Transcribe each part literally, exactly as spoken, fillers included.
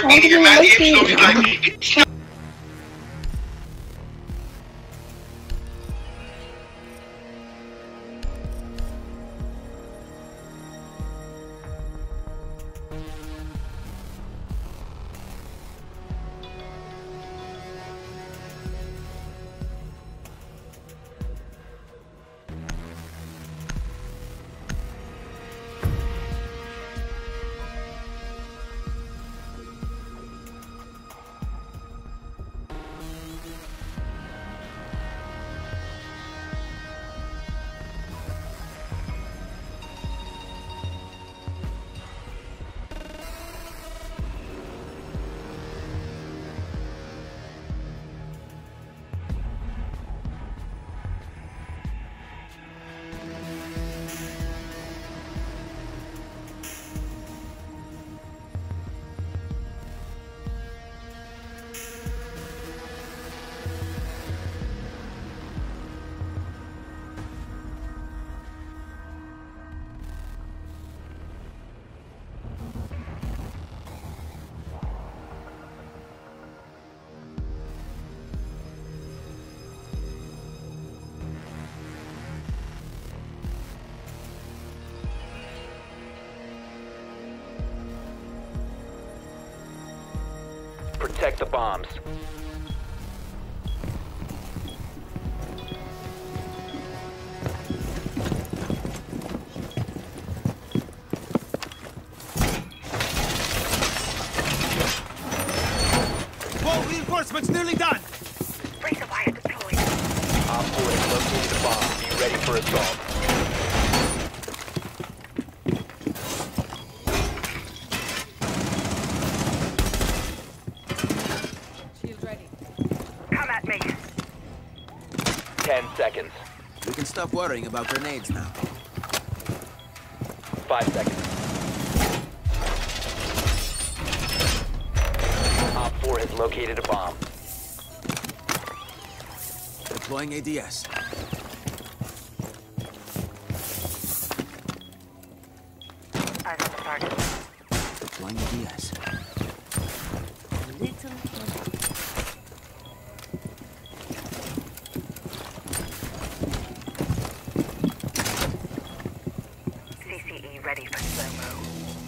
Marketing located. Protect the bombs. Whoa, reinforcements nearly done! Razor wire deployed. Op four has located a bomb. Be ready for assault. Ten seconds. We can stop worrying about grenades now. Five seconds. Op four has located a bomb. Deploying A D S. Eyes on the target. Deploying A D S. Little C C E ready for slow-mo.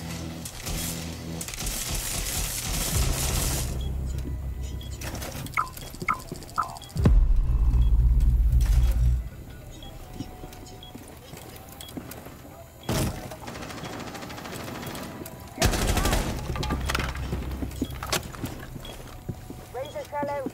Razor shell out.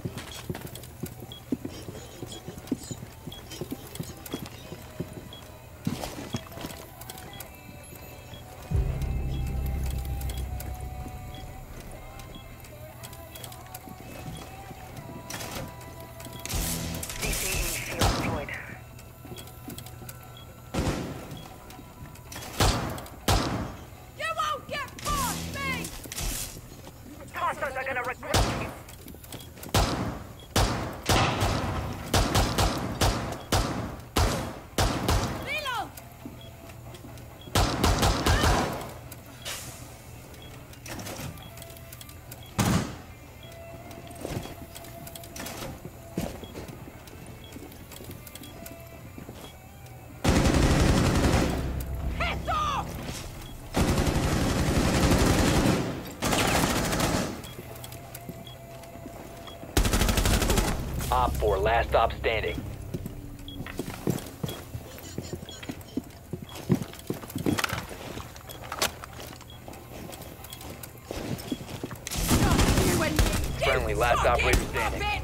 C C E shield deployed. You won't get past me! Tossers are gonna regret you. Reload! Heads off! Op four, last stop standing. You and me! Friendly, You last fucking operator standing. puppet!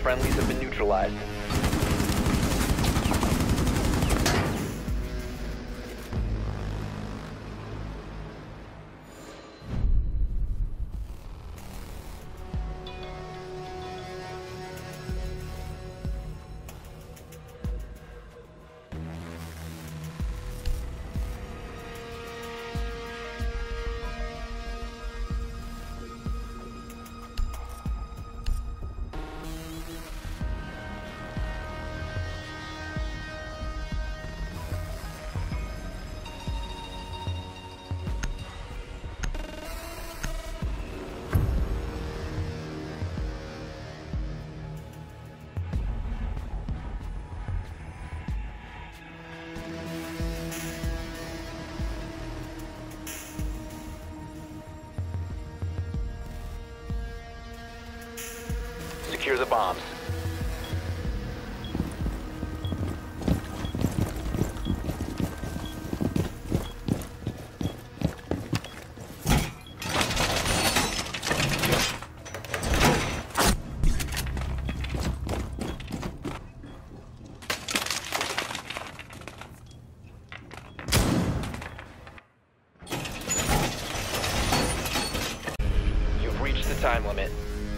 Friendlies have been neutralized. Secure the bombs. You've reached the time limit.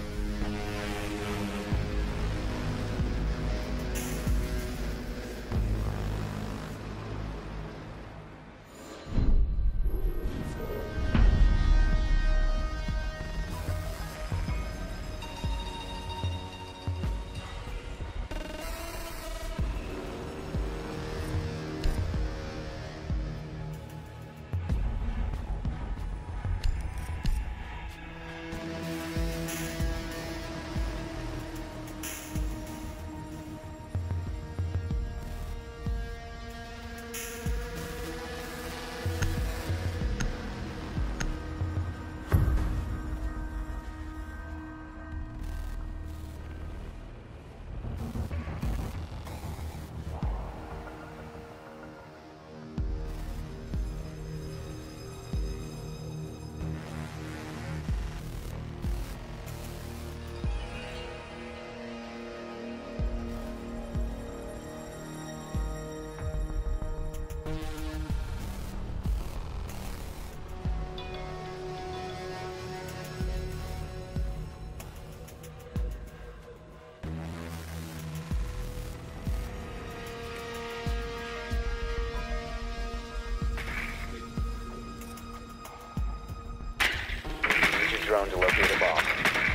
Drone to locate a bomb.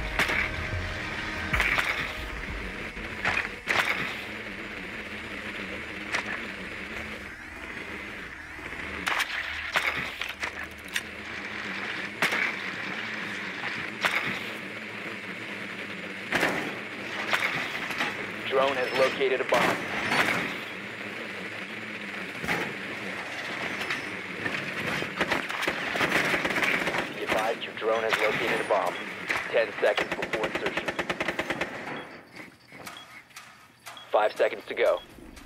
Drone has located a bomb. Your drone has located a bomb. Ten seconds before insertion. Five seconds to go.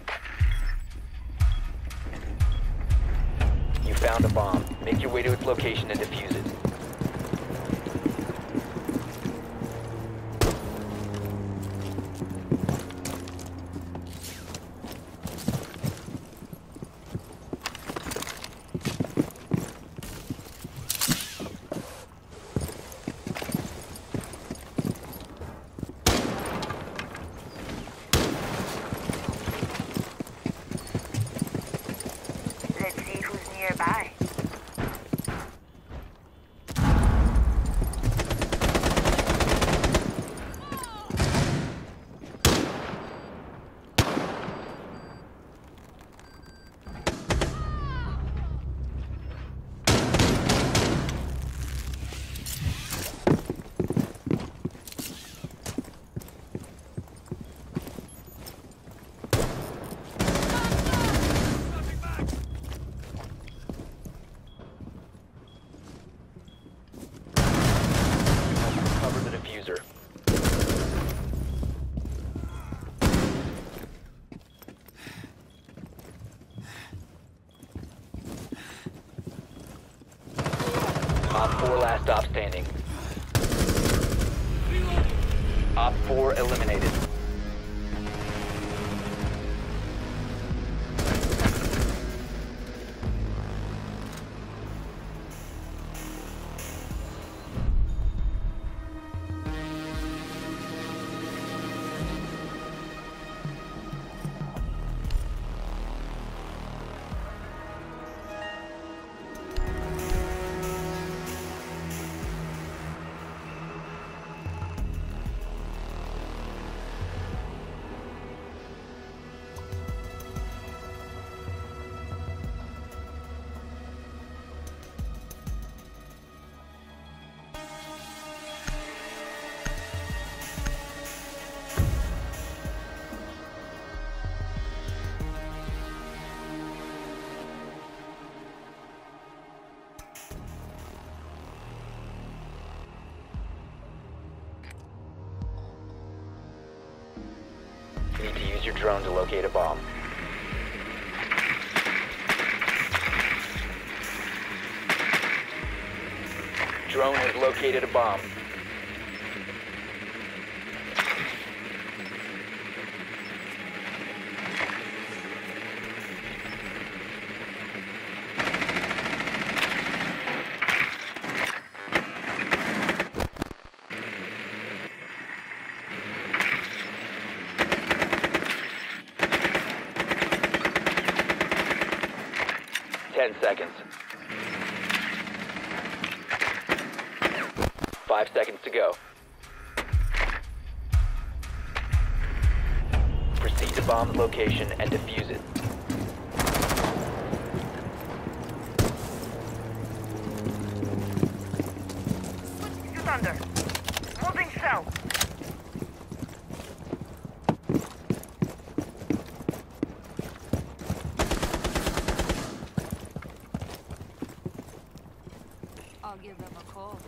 You found a bomb. Make your way to its location and defuse it. Let's see who's nearby. Cover the diffuser. Op four last stop standing. Op four eliminated. You need to use your drone to locate a bomb. Drone has located a bomb. Ten seconds. Five seconds to go. Proceed to bomb's location and defuse it. Just under. Moving south. I'll give them a call.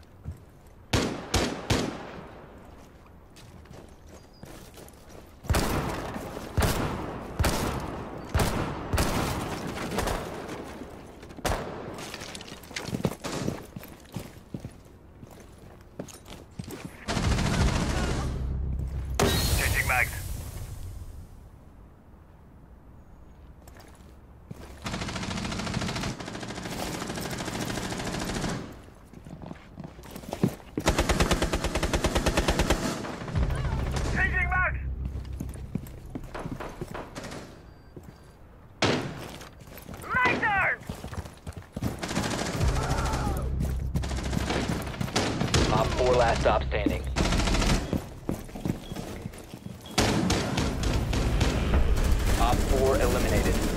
Changing mags. Changing mags. My turn! Op four last stop standing. Op four eliminated.